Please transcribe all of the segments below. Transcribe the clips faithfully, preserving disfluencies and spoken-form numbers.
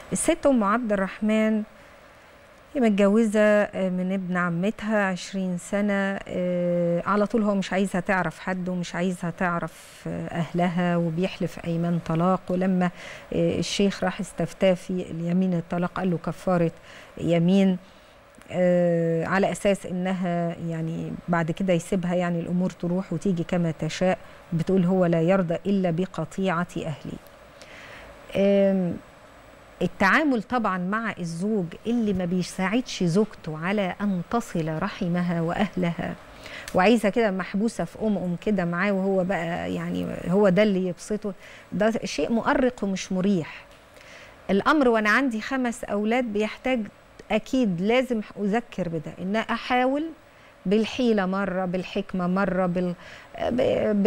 الست ام عبد الرحمن هي متجوزه من ابن عمتها عشرين سنه، على طول هو مش عايزها تعرف حد ومش عايزها تعرف اهلها وبيحلف ايمان طلاق. ولما الشيخ راح استفتاه في اليمين الطلاق قال له كفاره يمين على اساس انها يعني بعد كده يسيبها، يعني الامور تروح وتيجي كما تشاء. بتقول هو لا يرضى الا بقطيعه اهلي. التعامل طبعا مع الزوج اللي ما بيساعدش زوجته على ان تصل رحمها واهلها وعايزه كده محبوسه في ام ام كده معاه، وهو بقى يعني هو ده اللي يبسطه، ده شيء مؤرق ومش مريح. الامر وانا عندي خمس اولاد بيحتاج اكيد لازم اذكر بده، ان احاول بالحيله مره، بالحكمه مره، بال... ب... ب...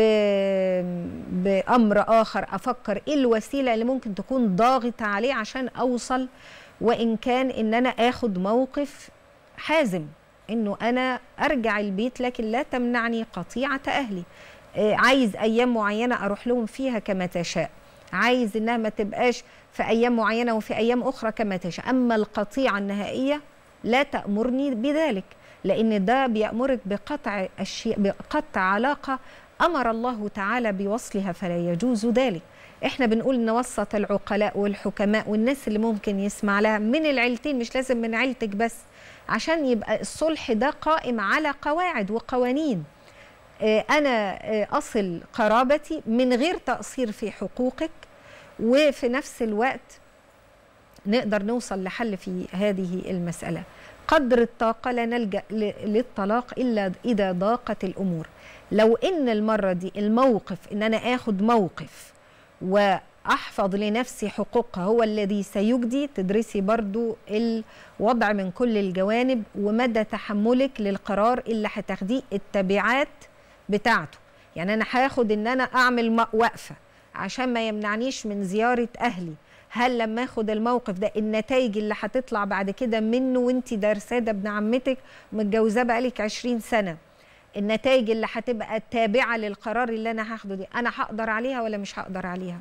بامر اخر افكر ايه الوسيله اللي ممكن تكون ضاغطه عليه عشان اوصل، وان كان ان انا اخد موقف حازم انه انا ارجع البيت، لكن لا تمنعني قطيعه اهلي. عايز ايام معينه اروح لهم فيها كما تشاء، عايز انها ما تبقاش في ايام معينه وفي ايام اخرى كما تشاء، اما القطيعه النهائيه لا تأمرني بذلك، لأن ده بيأمرك بقطع أشياء، بقطع علاقة أمر الله تعالى بوصلها، فلا يجوز ذلك. إحنا بنقول نوسط العقلاء والحكماء والناس اللي ممكن يسمع لها من العيلتين، مش لازم من عيلتك بس، عشان يبقى الصلح ده قائم على قواعد وقوانين. أنا أصل قرابتي من غير تقصير في حقوقك، وفي نفس الوقت نقدر نوصل لحل في هذه المسألة. قدر الطاقة لا نلجأ للطلاق إلا إذا ضاقت الأمور. لو إن المرة دي الموقف إن أنا آخد موقف وأحفظ لنفسي حقوقها هو الذي سيجدي، تدرسي برضو الوضع من كل الجوانب ومدى تحملك للقرار اللي هتاخديه، التبعات بتاعته. يعني أنا هاخد إن أنا أعمل وقفة عشان ما يمنعنيش من زيارة أهلي، هل لما اخد الموقف ده النتائج اللي هتطلع بعد كده منه، وانت دارساه ده ابن عمتك ومتجوزاه بقالك عشرين سنه، النتائج اللي هتبقى تابعه للقرار اللي انا هاخده دي انا هقدر عليها ولا مش هقدر عليها؟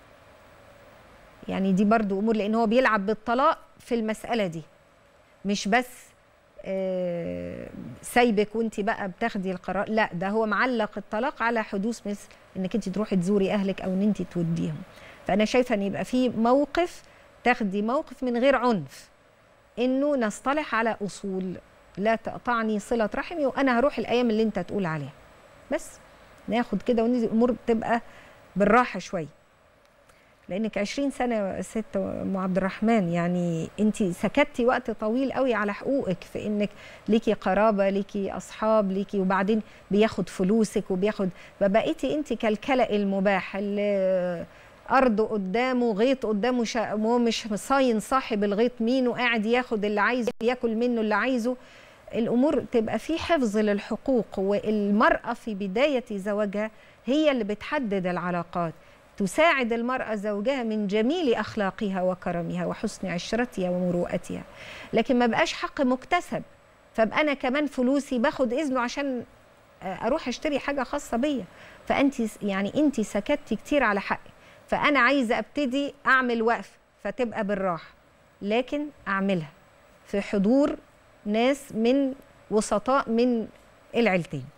يعني دي برضو امور، لان هو بيلعب بالطلاق في المساله دي، مش بس آه سايبك وانت بقى بتاخدي القرار، لا ده هو معلق الطلاق على حدوث مثل انك انت تروحي تزوري اهلك او ان انت توديهم. فأنا شايفة أن يبقى في موقف، تاخدي موقف من غير عنف، إنه نصطلح على أصول لا تقطعني صلة رحمي وأنا هروح الأيام اللي أنت تقول عليها، بس ناخد كده وننزل الأمور تبقى بالراحة شوية. لأنك عشرين سنة يا ست أم عبد الرحمن، يعني أنت سكتتي وقت طويل قوي على حقوقك، في إنك ليكي قرابة، ليكي أصحاب، ليكي، وبعدين بياخد فلوسك وبياخد، فبقيتي أنت كالكلأ المباح اللي أرض قدامه، غيط قدامه، هو مش صاين صاحب الغيط مين، وقاعد ياخد اللي عايزه، ياكل منه اللي عايزه. الأمور تبقى في حفظ للحقوق، والمرأة في بداية زواجها هي اللي بتحدد العلاقات، تساعد المرأة زوجها من جميل أخلاقها وكرمها وحسن عشرتها ومروءتها، لكن ما بقاش حق مكتسب، فبقى أنا كمان فلوسي باخد إذنه عشان أروح أشتري حاجة خاصة بيا. فأنت يعني أنت سكتتي كتير على حقي، فأنا عايزة أبتدي أعمل وقف، فتبقى بالراحة، لكن أعملها في حضور ناس من وسطاء من العيلتين.